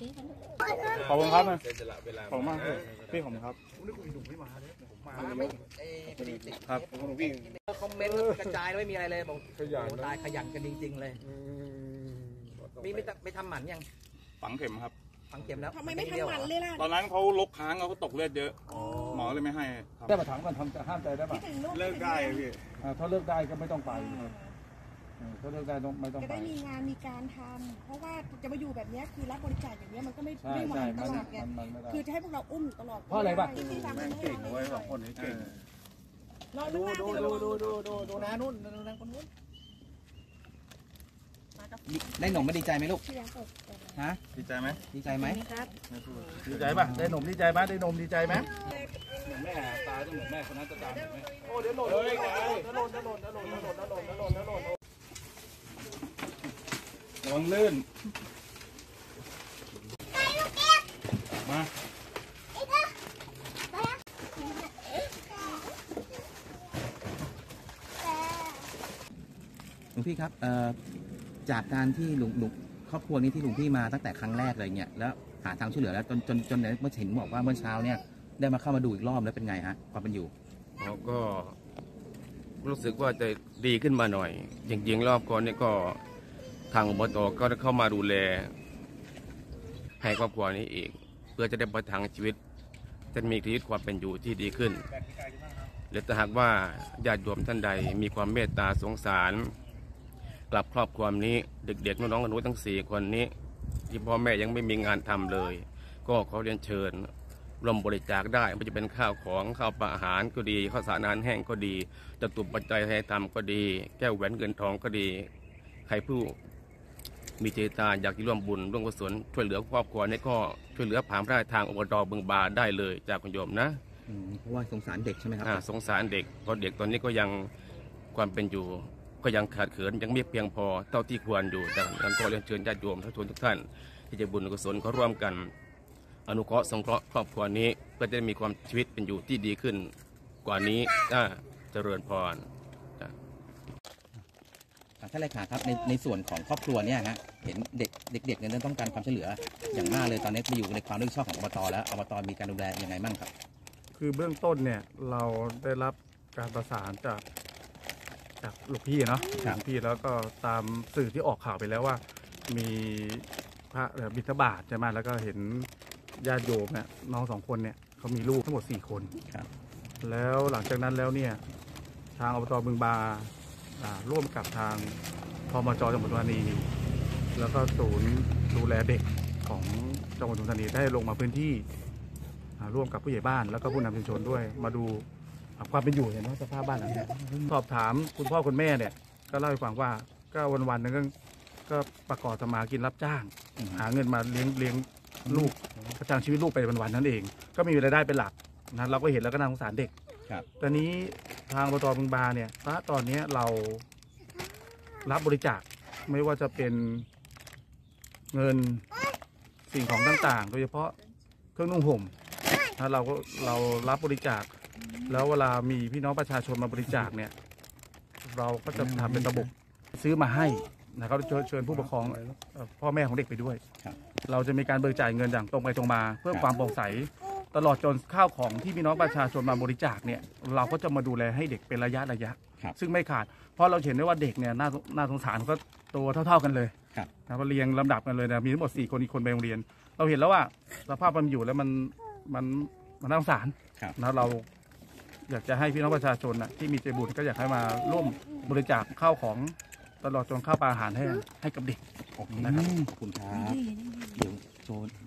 ขอบคุณครับขอบคุณมากพี่ขอบคุณครับครับคอมเมนต์กระจายไม่มีอะไรเลยบอกตายขยันกันจริงๆเลยมีไม่ทำหมันยังฝังเข็มครับฝังเข็มแล้วทำไมไม่ทำหมันเลยล่ะตอนนั้นเขาลกค้างเขาตกเลือดเยอะหมอเลยไม่ให้ได้มาถามก่อนทำจะห้ามใจได้ป่ะเลิกได้พี่ถ้าเลิกได้ก็ไม่ต้องไปถ้าเลิกได้ไม่ต้องไปจะได้มีงานมีการทำเพราะว่าจะมาอยู่แบบนี้คือรับบริจาคอย่างนี้มันก็ไม่หวานตลอดไงคือจะให้พวกเราอุ้มตลอดเพราะอะไรป่ะแม่งเก่งไว้2 คนนี้เก่งดูนะนู่นนะคนนู้นได้หนมไม่ดีใจไหมลูกฮะดีใจไหมดีใจไหมครับดีใจป่ะได้หนมดีใจไหมได้นมดีใจไหมเหมือนแม่ตายต้องเหมือนแม่คนนั้นจะตายเหมือนแม่โอ้เดี๋ยวหล่นเลยหล่นระวังลื่นมาหลวงพี่ครับจากการที่ลุงครอบครัวนี้ที่ลุงพี่มาตั้งแต่ครั้งแรกเลยเนี่ยแล้วหาทางช่วยเหลือแล้วจนเมื่อเห็นบอกว่าเมื่อเช้าเนี่ยได้มาเข้ามาดูอีกรอบแล้วเป็นไงฮะความเป็นอยู่ก็รู้สึกว่าจะดีขึ้นมาหน่อยจริงๆรอบก่อนนี่ก็ทางอบต.ก็เข้ามาดูแลให้ครอบครัวนี้อีกเพื่อจะได้ประทังชีวิตจะมีชีวิตความเป็นอยู่ที่ดีขึ้นและถ้าหากว่าญาติโยมท่านใดมีความเมตตาสงสารกลับครอบครัวนี้เด็กๆน้องๆหนูทั้ง4 คนนี้ที่พ่อแม่ยังไม่มีงานทำเลยก็ขอเรียนเชิญร่วมบริจาคได้ไม่ว่าจะเป็นข้าวของข้าวปลาอาหารก็ดีข้าวสารอาหารแห้งก็ดีจตุปัจจัยให้ทำก็ดีแก้วแหวนเงินทองก็ดีใครผู้มีเจตนาอยากจะร่วมบุญร่วมกุศลช่วยเหลือครอบครัวนี้ก็ช่วยเหลือผ่านได้ทางอบต.บึงบาได้เลยจากคุณโยมนะเพราะว่าสงสารเด็กใช่ไหมครับสงสารเด็กเพราะเด็กตอนนี้ก็ยังความเป็นอยู่ก็ยังขาดเขินยังไม่เพียงพอเท่าที่ควรอยู่ดังนั้นก็เรียนเชิญญาติโยมทุกท่านที่จะบุญกุศลเขาร่วมกันอนุเคราะห์สงเคราะห์ครอบครัวนี้เพื่อจะได้มีความชีวิตเป็นอยู่ที่ดีขึ้นกว่านี้เจริญพรท่านเลขาครับในส่วนของครอบครัวเนี่ยฮะเห็นเด็กเนี่ยต้องการความช่วยเหลืออย่างมากเลยตอนนี้มาอยู่ในความรับผิดชอบของอบต.แล้วอบต.มีการดูแลยังไงบ้างครับคือเบื้องต้นเนี่ยเราได้รับการประสานจากลูกพี่เนาะหลวงพี่แล้วก็ตามสื่อที่ออกข่าวไปแล้วว่ามีพระบิณฑบาตใช่ไหมแล้วก็เห็นญาติโยมเนี่ยน้อง2 คนเนี่ยเขามีลูกทั้งหมด4 คนแล้วหลังจากนั้นแล้วเนี่ยทางอบต.บึงบาร่วมกับทางพมจ.จังหวัดปทุมธานีแล้วก็ศูนย์ดูแลเด็กของจังหวัดปทุมธานีได้ลงมาพื้นที่ร่วมกับผู้ใหญ่บ้านแล้วก็ผู้นำชุมชนด้วยมาดูความเป็นอยู่เห็นว่าสภาพบ้านหลังนี้สอบถามคุณพ่อคุณแม่เนี่ยก็เล่าให้ฟังว่าก็วันๆนึงก็ประกอบทำมากินรับจ้างหาเงินมาเลี้ยงลูกประทังชีวิตลูกไปวันๆนั่นเองก็มีรายได้เป็นหลักนะเราก็เห็นแล้วก็น่าสงสารเด็กตอนนี้ทางอบต.บึงบาเนี่ยณตอนนี้เรารับบริจาคไม่ว่าจะเป็นเงินสิ่งของต่างๆโดยเฉพาะเครื่องนุ่งห่มเรารับบริจาคแล้วเวลามีพี่น้องประชาชนมาบริจาคเนี่ยเราก็จะทำเป็นระบบซื้อมาให้นะครับเชิญผู้ปกครองพ่อแม่ของเด็กไปด้วยเราจะมีการเบิกจ่ายเงินอย่างตรงไปตรงมาเพื่อความโปร่งใสตลอดจนข้าวของที่พี่น้องประชาชนมาบริจาคเนี่ยเราก็จะมาดูแลให้เด็กเป็นระยะซึ่งไม่ขาดเพราะเราเห็นได้ว่าเด็กเนี่ยน่าสงสารก็ตัวเท่ากันเลยนะก็เรียงลำดับกันเลยนะมีทั้งหมด4 คนอีกคนไปโรงเรียนเราเห็นแล้วว่าสภาพมันอยู่แล้วมันน่าสงสารนะเราอยากจะให้พี่น้องประชาชนที่มีใจบุญก็อยากให้มาร่วมบริจาคข้าวของตลอดจนข้าวปลาอาหารให้กับเด็กนะครับขอบคุณครับเดี๋ยวโจ